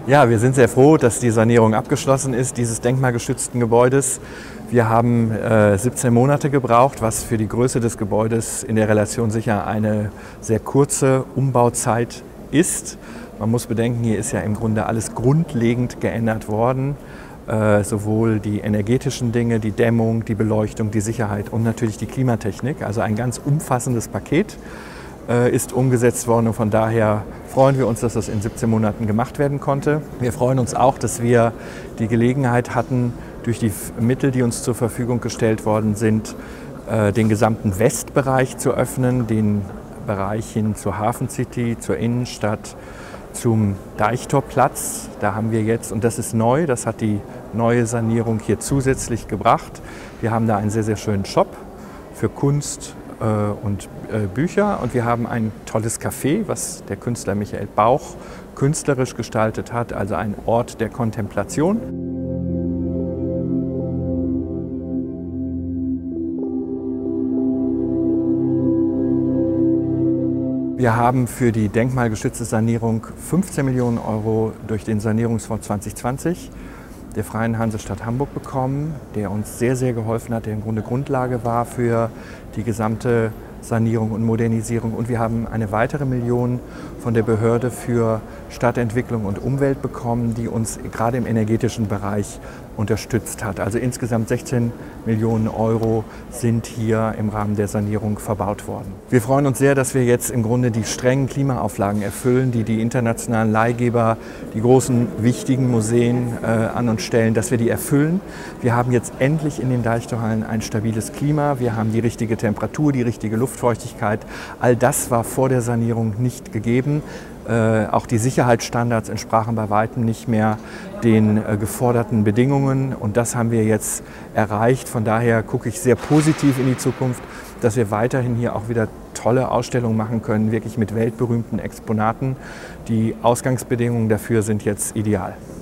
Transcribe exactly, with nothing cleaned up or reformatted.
Ja, wir sind sehr froh, dass die Sanierung abgeschlossen ist, dieses denkmalgeschützten Gebäudes. Wir haben äh, siebzehn Monate gebraucht, was für die Größe des Gebäudes in der Relation sicher eine sehr kurze Umbauzeit ist. Man muss bedenken, hier ist ja im Grunde alles grundlegend geändert worden. Äh, sowohl die energetischen Dinge, die Dämmung, die Beleuchtung, die Sicherheit und natürlich die Klimatechnik. Also ein ganz umfassendes Paket äh, ist umgesetzt worden und von daher freuen wir uns, dass das in siebzehn Monaten gemacht werden konnte. Wir freuen uns auch, dass wir die Gelegenheit hatten, durch die Mittel, die uns zur Verfügung gestellt worden sind, äh, den gesamten Westbereich zu öffnen, den Bereich hin zur Hafen City, zur Innenstadt, zum Deichtorplatz. Da haben wir jetzt, und das ist neu, das hat die neue Sanierung hier zusätzlich gebracht. Wir haben da einen sehr, sehr schönen Shop für Kunst äh, und äh, Bücher und wir haben ein tolles Café, was der Künstler Michael Bauch künstlerisch gestaltet hat, also ein Ort der Kontemplation. Wir haben für die denkmalgeschützte Sanierung fünfzehn Millionen Euro durch den Sanierungsfonds zwanzig zwanzig der Freien Hansestadt Hamburg bekommen, der uns sehr, sehr geholfen hat, der im Grunde Grundlage war für die gesamte Sanierung und Modernisierung. Und wir haben eine weitere Million von der Behörde für Stadtentwicklung und Umwelt bekommen, die uns gerade im energetischen Bereich unterstützt hat. Also insgesamt sechzehn Millionen Euro sind hier im Rahmen der Sanierung verbaut worden. Wir freuen uns sehr, dass wir jetzt im Grunde die strengen Klimaauflagen erfüllen, die die internationalen Leihgeber, die großen wichtigen Museen äh, an uns stellen, dass wir die erfüllen. Wir haben jetzt endlich in den Deichtorhallen ein stabiles Klima. Wir haben die richtige Temperatur, die richtige Luftfeuchtigkeit. All das war vor der Sanierung nicht gegeben. Äh, auch die Sicherheitsstandards entsprachen bei weitem nicht mehr den äh, geforderten Bedingungen und das haben wir jetzt erreicht. Von daher gucke ich sehr positiv in die Zukunft, dass wir weiterhin hier auch wieder tolle Ausstellungen machen können, wirklich mit weltberühmten Exponaten. Die Ausgangsbedingungen dafür sind jetzt ideal.